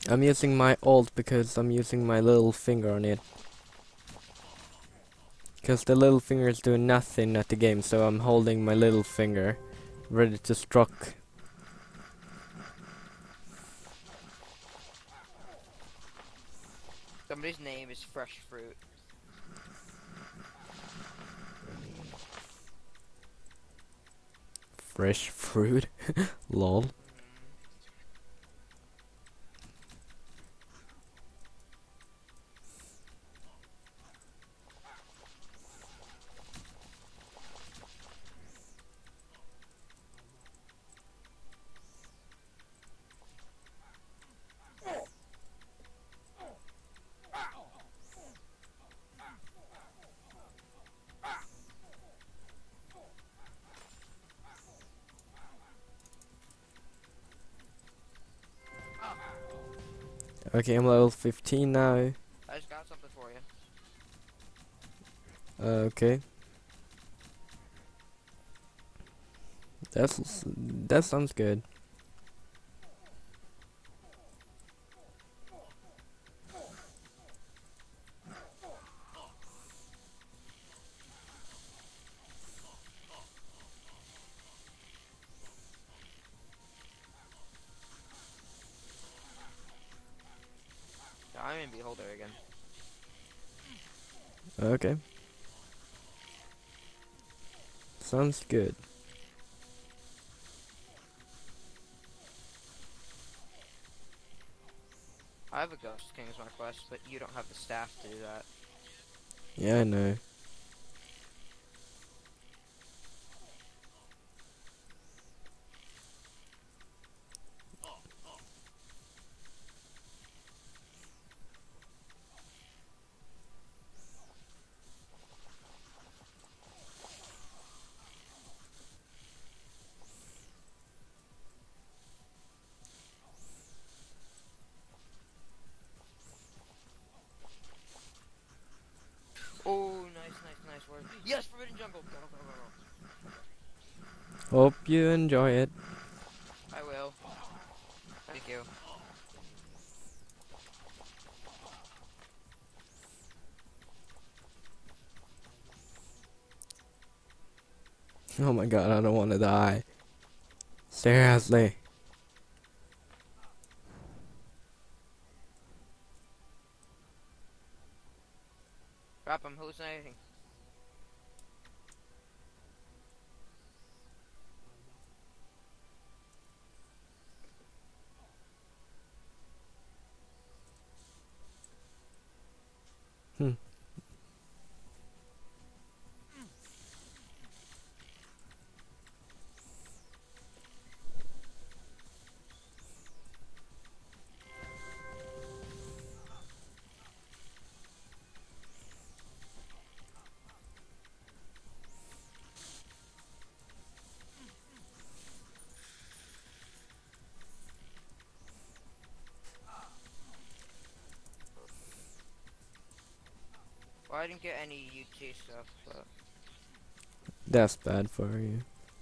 I'm using my ult because I'm using my little finger on it. Because the little finger is doing nothing at the game, so I'm holding my little finger, ready to struck. Somebody's name is Fresh Fruit. Fresh fruit? Lol. Okay, I'm level 15 now. I just got something for you. Okay. That sounds good. I'm in Beholder again. Okay. Sounds good. I have a Ghost King as my quest, but you don't have the staff to do that. Yeah, I know. Oh, nice word. Yes, Forbidden Jungle! Go, go, go, go. Hope you enjoy it. I will. Thank you. Oh my god, I don't want to die. Seriously. Crap, I'm hallucinating. Hmm. Well, I didn't get any UT stuff, but... That's bad for you.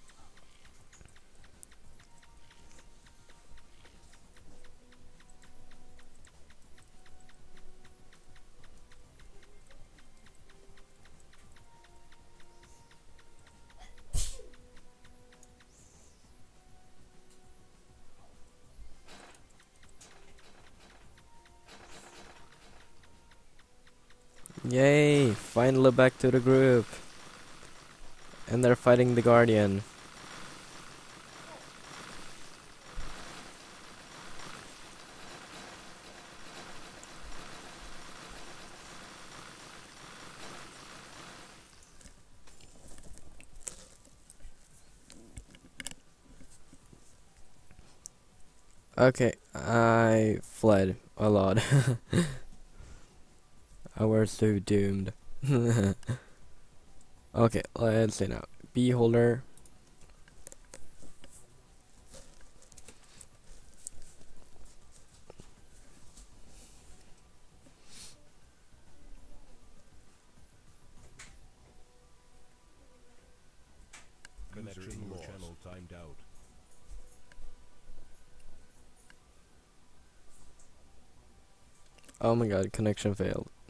Yay! Finally back to the group. And they're fighting the Guardian. Okay, I fled a lot. I was so doomed. Okay, let's see now. Beholder. Connection in your channel timed out. Oh my god, connection failed.